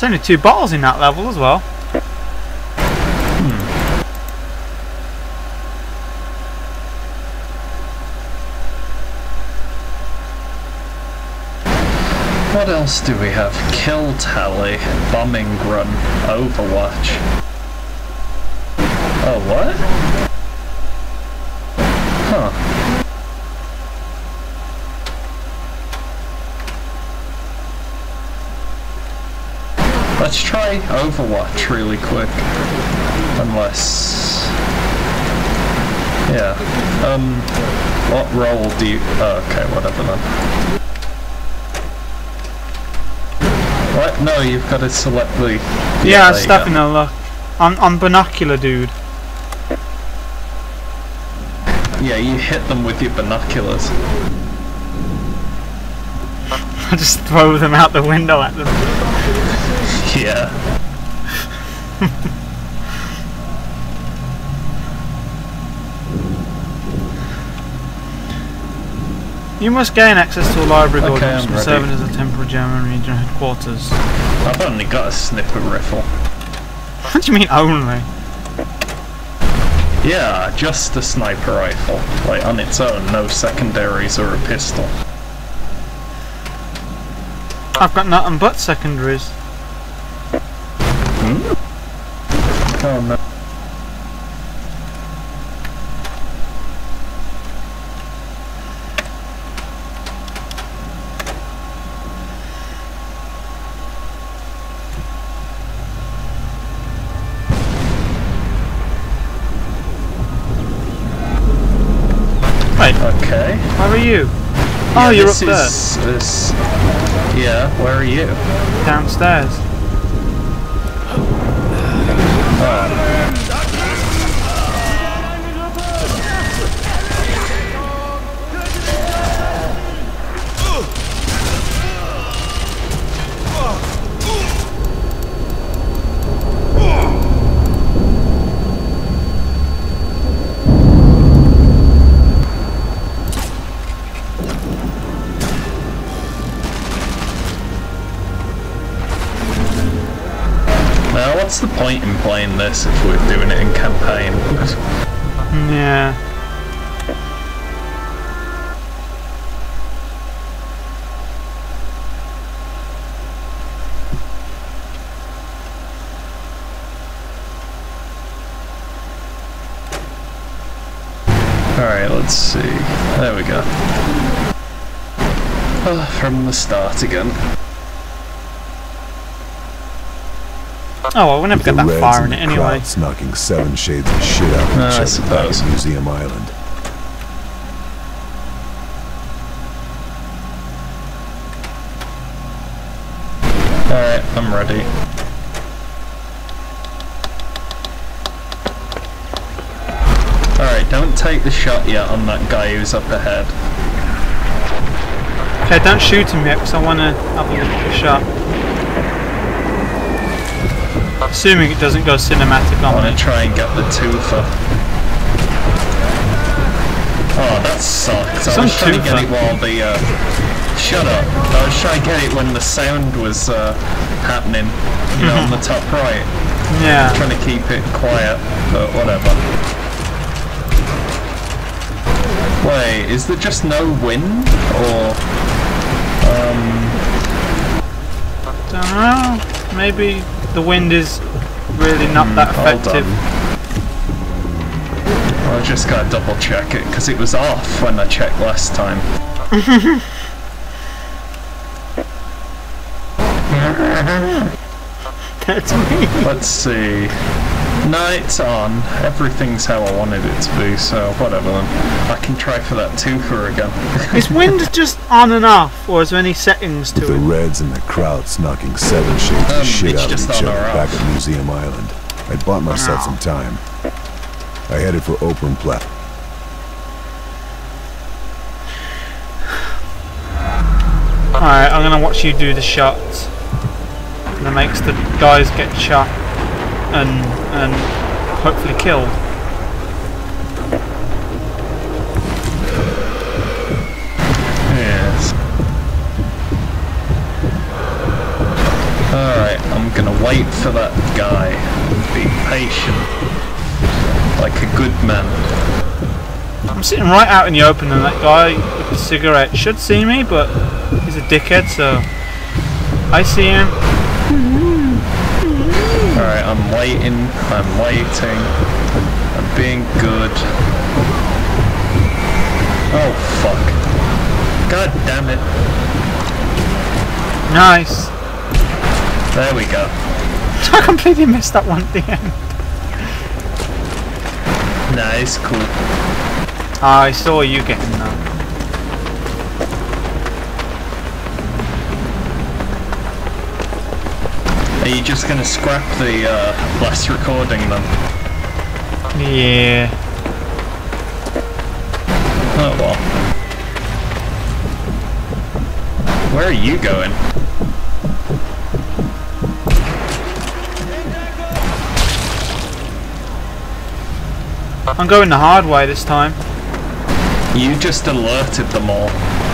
There's only 2 bottles in that level as well. What else do we have? Kill tally, bombing run, Overwatch. Oh, what? Huh. Let's try Overwatch really quick. Unless... Yeah. What role do you... Oh, okay, whatever then. What? No, you've got to select the... Yeah, it's stuffing a look. On binocular, dude. Yeah, you hit them with your binoculars. I just throw them out the window at them. Yeah. You must gain access to a library door Okay, which will serve as a temporary German regional headquarters. I've only got a sniper rifle. What do you mean only? Yeah, just a sniper rifle. Like, on its own, no secondaries or a pistol. I've got nothing but secondaries. Hmm? Oh no. Wait, Okay. where are you? Yeah, Oh, you're up this there. is yeah, where are you? Downstairs. Now, what's the point in playing this if we're doing it in campaign? Yeah. Alright, let's see. There we go. From the start again. Oh well, we'll never get that far in it anyway. Crowds knocking 7 shades of shit out of I each other back suppose. at Museum Island. Alright, I'm ready. Alright, don't take the shot yet on that guy who's up ahead. Okay, don't shoot him yet because I want to have a look at the shot. Assuming it doesn't go cinematic I on want to me. try and get the twofer. Oh, that sucks. I Some was trying to get twofer. it while the... Shut up. I was trying to get it when the sound was happening, you know, on the top right. Yeah. Trying to keep it quiet, but whatever. Wait, is there just no wind? Or... Don't know. Maybe the wind is really not that hold effective. I just gotta double check it, because it was off when I checked last time. That's me. Let's see. No, it's on. Everything's how I wanted it to be, so whatever then. I can try for that twofer again. Is wind just on and off, or is there any settings With to the it? Reds and the Krauts knocking 7 shades of shit it's out of just each on other or back off. at Museum Island, I bought myself some time. I headed for Open Plat. Alright, I'm gonna watch you do the shots. That makes the guys get shot and hopefully killed. Yes. Alright, I'm gonna wait for that guy and be patient, like a good man. I'm sitting right out in the open and that guy with a cigarette should see me, but he's a dickhead, so I see him. Alright, I'm waiting, I'm being good. Oh fuck. God damn it. Nice. There we go. I completely missed that one at the end. Nice, cool. I saw you getting that. Are you just gonna scrap the last recording then? Yeah. Oh well. Where are you going? I'm going the hard way this time. You just alerted them all.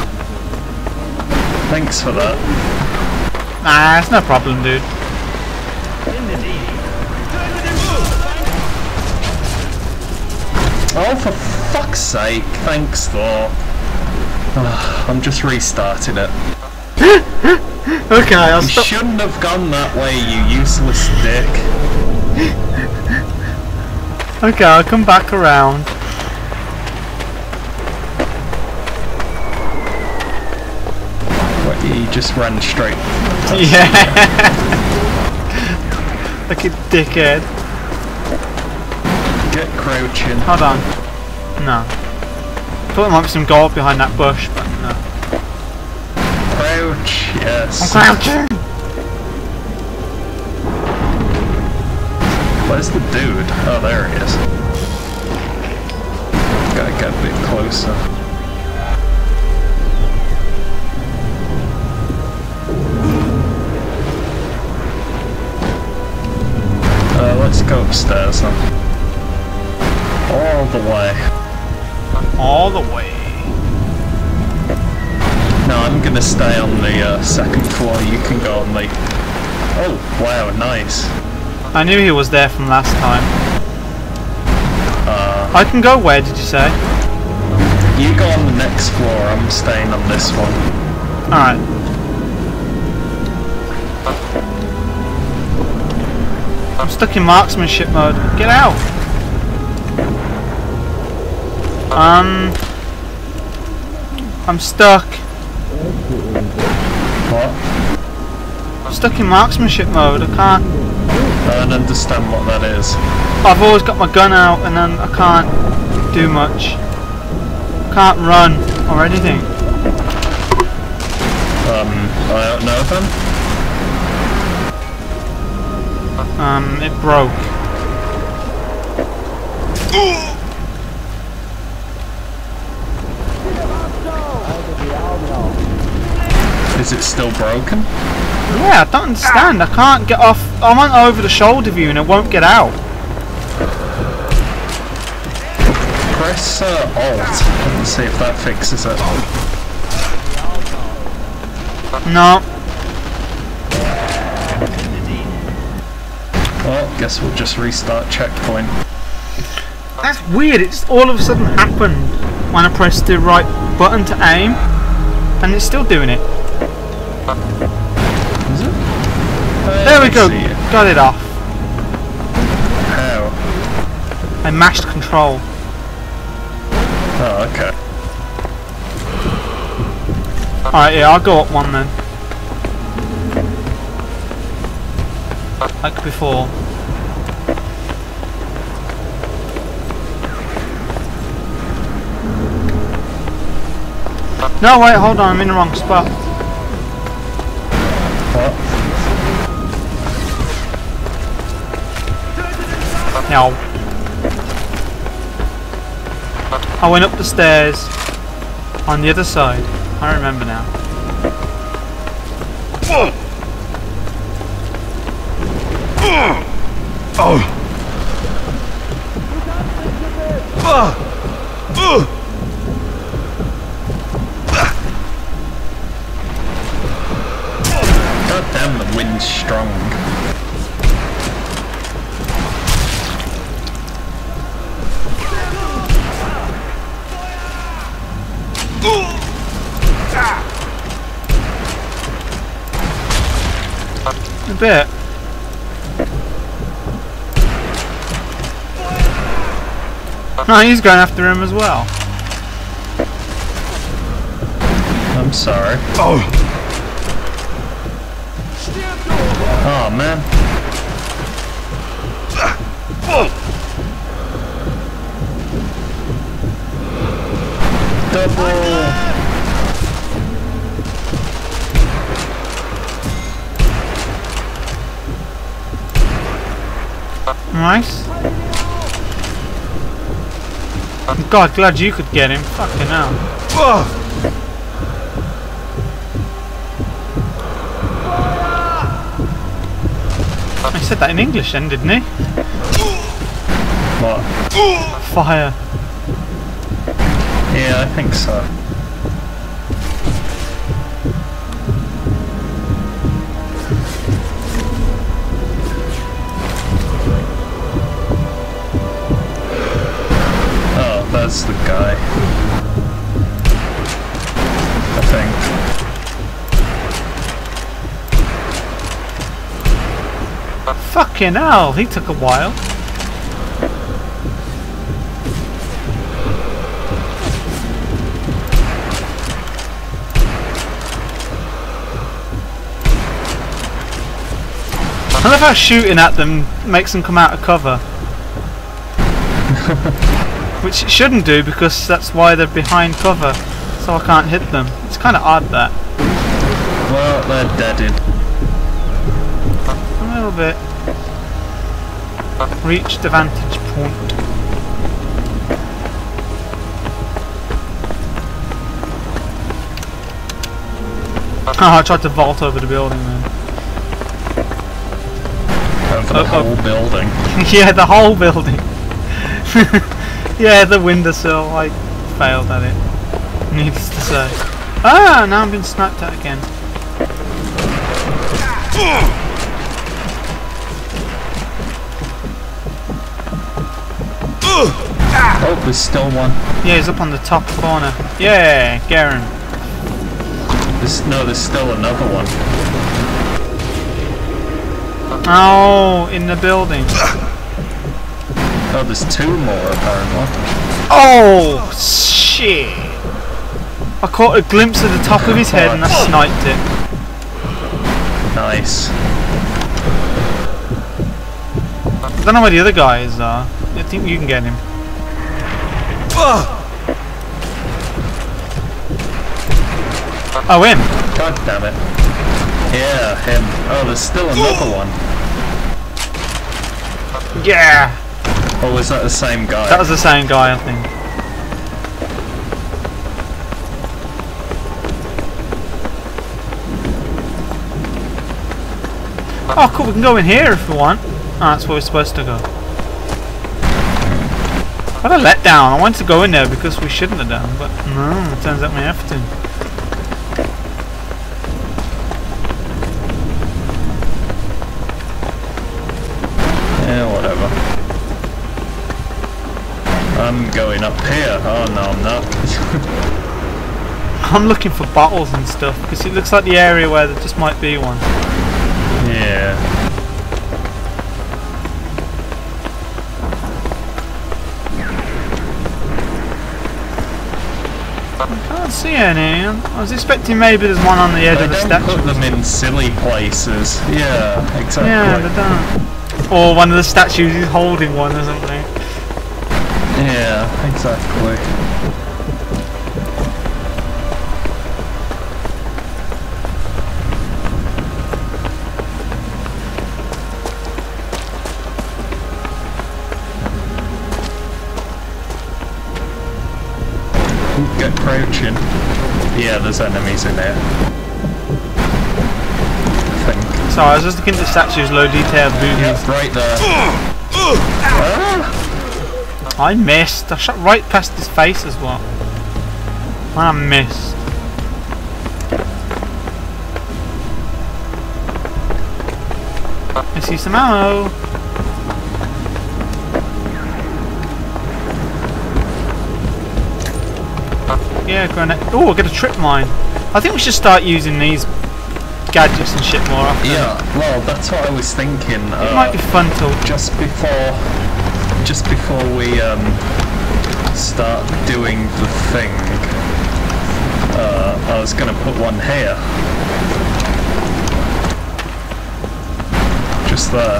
Thanks for that. Nah, it's no problem, dude. Oh, for fuck's sake, thanks though. I'm just restarting it. Okay, I'll You stop. shouldn't have gone that way, you useless dick. Okay, I'll come back around. What, you just ran straight. Yeah. Like a dickhead. Get crouching. Hold on. No. Thought there might be some gold behind that bush, but no. Crouch, yes. I'm crouching! Where's the dude? Oh, there he is. Gotta get a bit closer. Let's go upstairs then. All the way. All the way. No, I'm gonna stay on the second floor. You can go on the... Oh, wow, nice. I knew he was there from last time. I can go where, did you say? You go on the next floor, I'm staying on this one. Alright. I'm stuck in marksmanship mode. Get out! I'm stuck. What? I'm stuck in marksmanship mode. I can't. I don't understand what that is. I've always got my gun out and then I can't do much. Can't run or anything. I don't know then. It broke. Is it still broken? Yeah, I don't understand. I can't get off. I'm on over the shoulder view and it won't get out. Press Alt and see if that fixes it. No. Well, guess we'll just restart checkpoint. That's weird. It's all of a sudden happened when I pressed the right button to aim, and it's still doing it. Is it? There we go. See it. Got it off. How? I mashed control. Oh, okay. Alright, yeah, I'll go up one then. Like before. No, wait, hold on, I'm in the wrong spot. What? No. I went up the stairs on the other side. I remember now. God damn, the wind's strong. bit. No, he's going after him as well. I'm sorry. Oh, Oh man. Double. Nice. God, glad you could get him. Fucking hell. He said that in English then, didn't he? What? Fire. Yeah, I think so. Oh, that's the guy. I think. Fucking hell, he took a while. I love how shooting at them makes them come out of cover. Which it shouldn't do because that's why they're behind cover, so I can't hit them. It's kind of odd that. Well, they're deaded. A little bit. Reach the vantage point. Oh, I tried to vault over the building then. Over the whole building. Yeah, the whole building. Yeah, the windowsill. I failed at it. Needless to say. Ah, now I'm being sniped at again. Oh, there's still one. Yeah, he's up on the top corner. Yeah, Garen. No, there's still another one. Oh, in the building. Oh, there's two more apparently. Oh, shit. I caught a glimpse of the top of his head and I sniped it. Nice. I don't know where the other guys are. I think you can get him. Oh, him. God damn it. Yeah, him. Oh, there's still another one. Yeah. Oh, was that the same guy? That was the same guy, I think. Oh, cool. We can go in here if we want. Oh, that's where we're supposed to go. What a letdown. I wanted to go in there because we shouldn't have done, but no, it turns out we have to. Yeah, whatever. I'm going up here. Oh no, I'm not. I'm looking for bottles and stuff because it looks like the area where there just might be one. Yeah. I can't see any. I was expecting maybe there's one on the edge of the They statue. don't put them in silly places. Yeah, exactly. Yeah, they don't. Or one of the statues is holding one or something. Yeah, exactly. Get crouching. Yeah, there's enemies in there. I think. So I was just looking at the statue's low detailed boobies. Yeah, right there. Ah! I missed. I shot right past his face as well. I missed. I see some ammo. Yeah, grenade. Oh, I got a trip mine. I think we should start using these gadgets and shit more often. Yeah, well, that's what I was thinking. It might be fun to just before we start doing the thing. I was gonna put one here. Just there.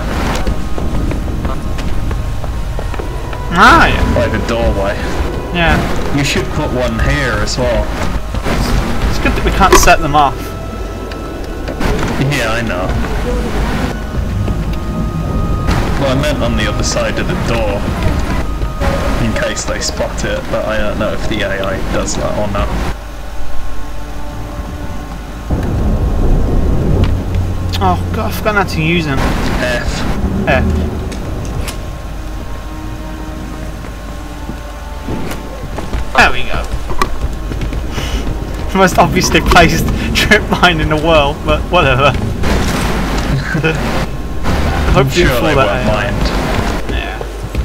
Ah, yeah. By the doorway. Yeah. You should put one here as well. It's good that we can't set them off. Yeah, I know. Well, I meant on the other side of the door. In case they spot it, but I don't know if the AI does that or not. Oh god, I've forgotten how to use them. F. F. There we go. Most obviously placed trip mine in the world, but whatever. Hope you Sure they fall won't that mind. Yeah.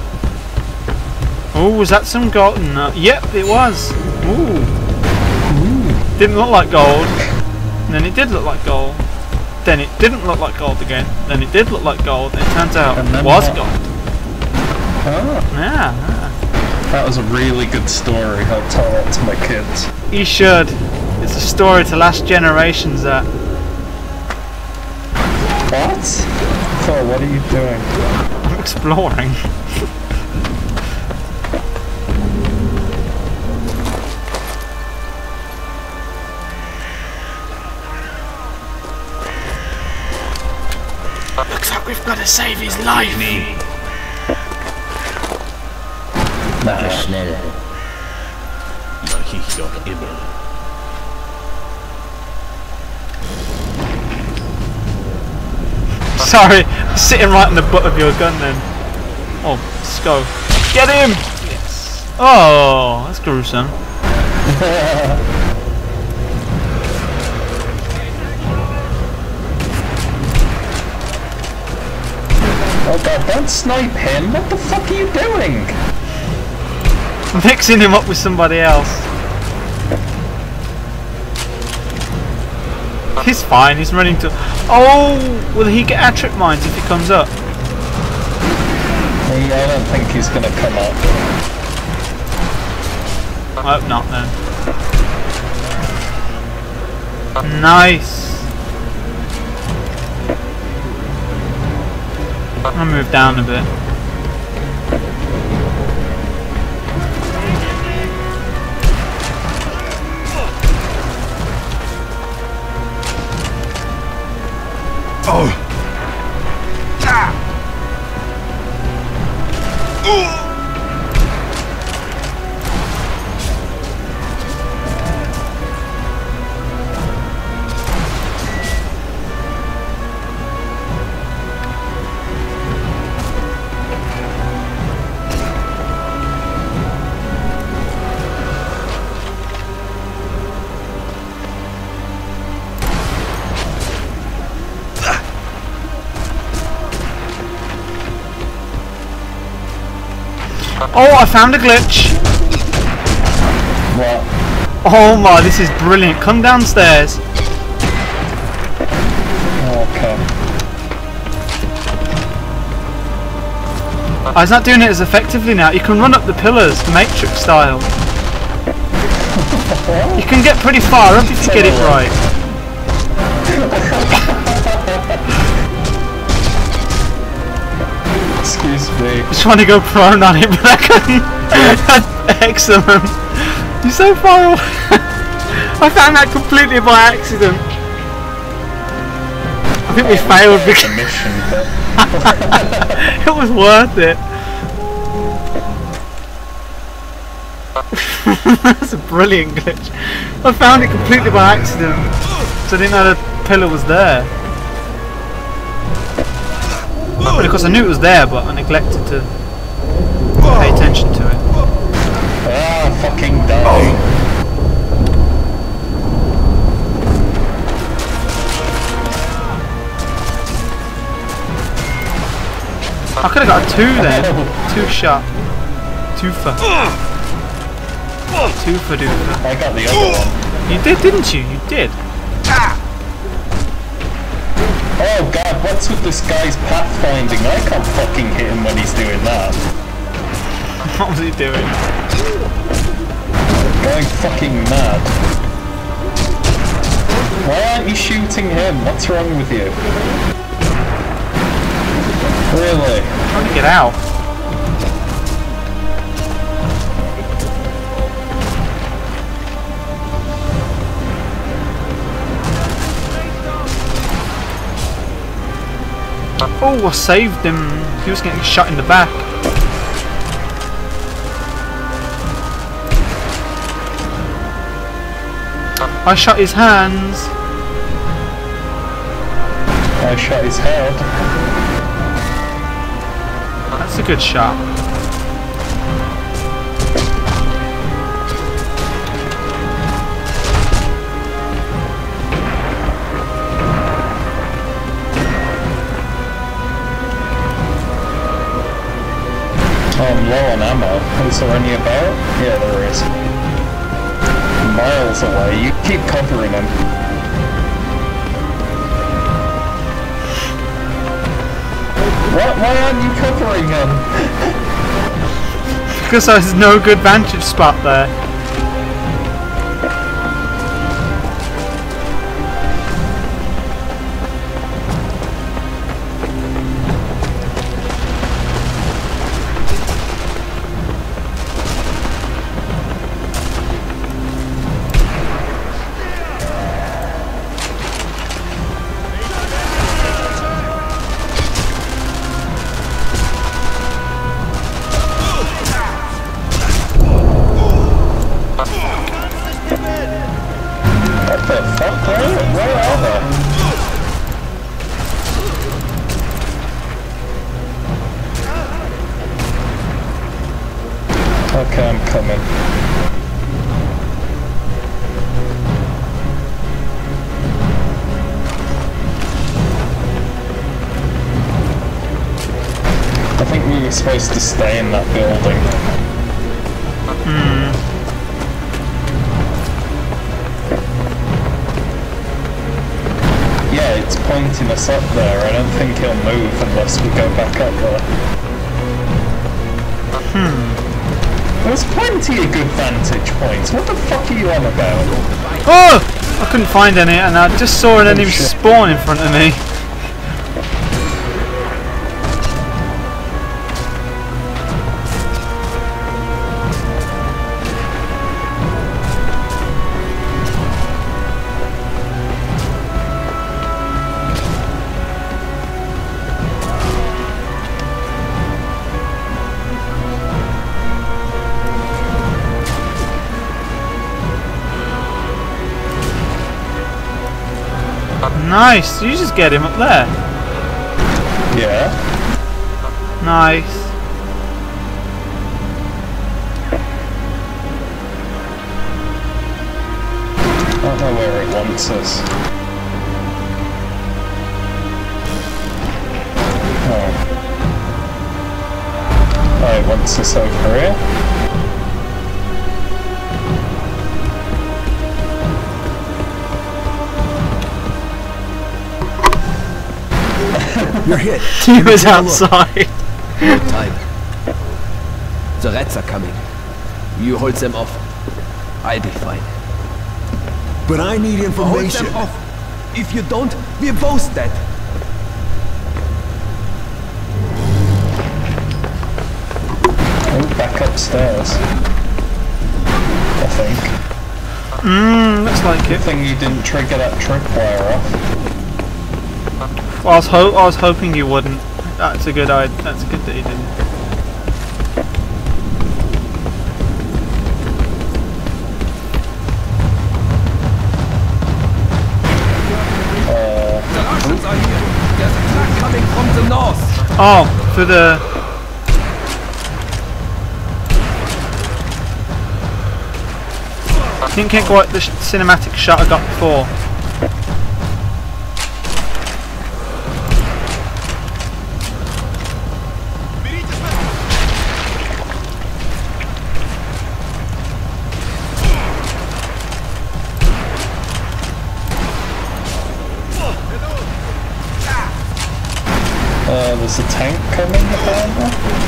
Oh, was that some gold? No. Yep, it was. Ooh. Didn't look like gold. And then it did look like gold. Then it didn't look like gold again. Then it did look like gold. And it turns out it was gold. Oh, Yeah. that was a really good story. I'll tell that to my kids. You should. It's a story to last generations. That. What? Thor, what are you doing? I'm exploring. Looks like we've got to save his life. Schnell. Mach ich doch immer. Sorry, sitting right in the butt of your gun then. Oh, let's go. Get him! Yes. Oh, that's gruesome. Oh god, don't snipe him! What the fuck are you doing? Mixing him up with somebody else. He's fine, he's running to... Oh! Will he get our trip mines if he comes up? I don't think he's gonna come up. I hope not then. Nice! I'll move down a bit. Oh! Oh, I found a glitch! What? Oh my, this is brilliant. Come downstairs. Okay. Oh, he's not doing it as effectively now. You can run up the pillars, Matrix style. You can get pretty far up if you get it right. Excuse me. I was trying to go prone on it, but I couldn't. Excellent. You're so far away. I found that completely by accident. I think we failed because The mission, but it was worth it. That's a brilliant glitch. I found it completely by accident, so I didn't know the pillar was there. But of course I knew it was there, but I neglected to pay attention to it. ah, fucking die. I could have got a 2 then. 2 shot. 2 for. 2 for doofer. I got the other one. You did, didn't you? You did. Oh god, what's with this guy's pathfinding? I can't fucking hit him when he's doing that. What was he doing? Going fucking mad. Why aren't you shooting him? What's wrong with you? Really? Trying to get out. Oh, I saved him. He was getting shot in the back. I shot his hands. I shot his head. That's a good shot. Oh, I'm low on ammo. Is there any about? Yeah, there is. Miles away. You keep covering him. What? Why aren't you covering him? Because there's no good vantage spot there. Okay, I'm coming. I think we were supposed to stay in that building. Yeah, it's pointing us up there. I don't think he'll move unless we go back up there. There's plenty of good vantage points. What the fuck are you on about? Oh! I couldn't find any and I just saw an enemy spawn in front of me. Nice, you just get him up there. Yeah. Nice. I don't know where it wants us. Oh, it wants us over here. You're hit. He was outside. No time. The rats are coming. You hold them off. I'll be fine. But I need Hold information. them off. If you don't, we're both dead. Oh, back upstairs. I think. Looks like Good it. thing you didn't trigger that tripwire off. Well, I was hoping you wouldn't. That's a good idea. That's good that you didn't. The Russians are here. There's a truck coming from the north. Oh, for the. Didn't get quite the cinematic shot I got before. There's a tank coming apparently.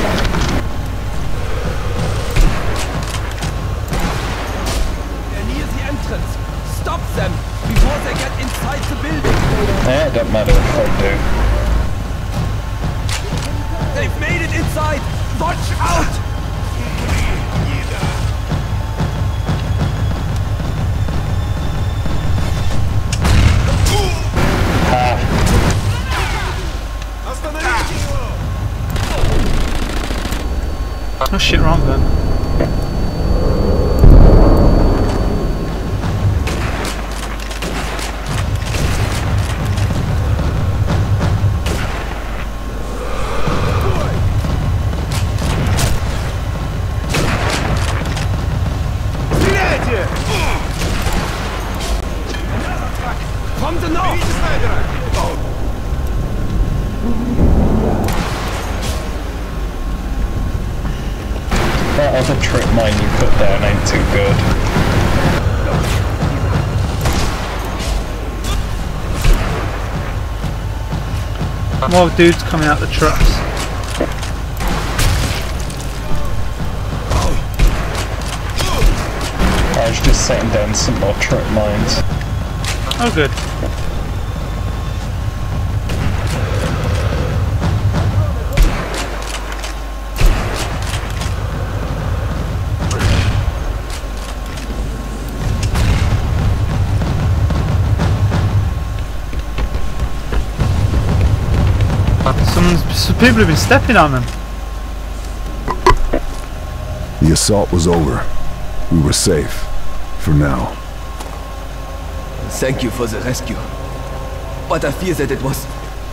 They're near the entrance. Stop them before they get inside the building. Yeah, it don't matter if I do. They've made it inside. Watch out! Oh shit, wrong then. From the north! That other trip mine you put down ain't too good. More dudes coming out the trucks. I was just setting down some more trip mines. Oh good. Some people have been stepping on them. The assault was over. We were safe. For now. Thank you for the rescue. But I fear that it was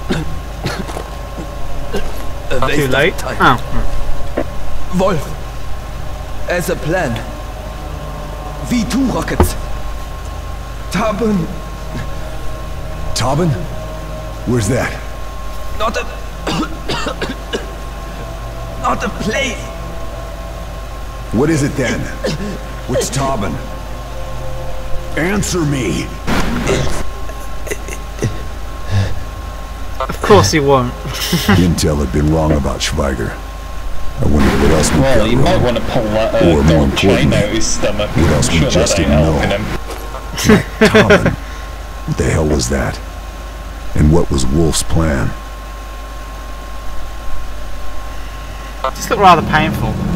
a waste Too late? of time. Oh. Wolf, as a plan, V2 rockets. Tarbin, Tobin? Where's that? not a not a place. What is it then? What's Tobin? Answer me! Of course he won't. Intel had been wrong about Schweiger. I wonder what else we Well, got you might wrong. want to pull that Or more gold chain importantly, out his stomach. what else I'm we sure just that ain't didn't know. helping him. Tobin? What the hell was that? And what was Wolf's plan? This looked rather painful.